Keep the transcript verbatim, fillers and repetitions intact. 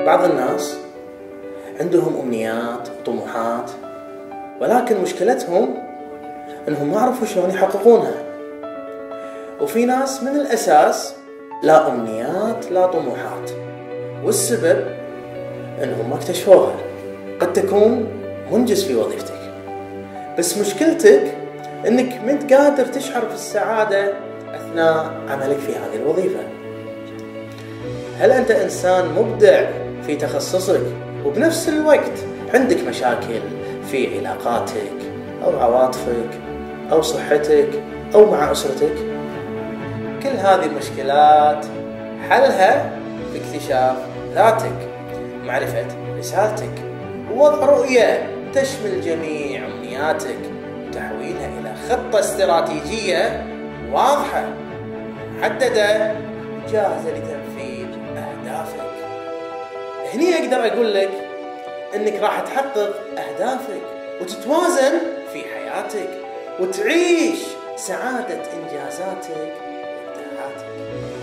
بعض الناس عندهم أمنيات وطموحات، ولكن مشكلتهم أنهم ما عرفوا شلون يحققونها. وفي ناس من الأساس لا أمنيات لا طموحات، والسبب أنهم ما اكتشفوها. قد تكون منجز في وظيفتك، بس مشكلتك أنك منت قادر تشعر بالسعادة أثناء عملك في هذه الوظيفة. هل أنت إنسان مبدع في تخصصك وبنفس الوقت عندك مشاكل في علاقاتك أو عواطفك أو صحتك أو مع أسرتك؟ كل هذه المشكلات حلها في اكتشاف ذاتك، معرفة رسالتك، ووضع رؤية تشمل جميع أمنياتك وتحويلها إلى خطة استراتيجية واضحة محددة جاهزة لتنفيذ أهدافك. هني أقدر أقول لك أنك راح تحقق أهدافك وتتوازن في حياتك وتعيش سعادة إنجازاتك وإبداعاتك.